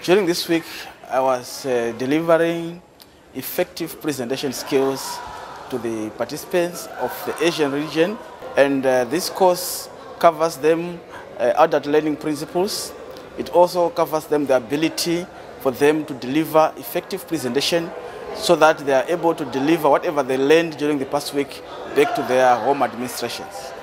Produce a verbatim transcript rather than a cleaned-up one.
During this week, I was uh, delivering effective presentation skills to the participants of the Asian region, and uh, this course covers them uh, adult learning principles. It also covers them the ability for them to deliver effective presentation so that they are able to deliver whatever they learned during the past week back to their home administrations.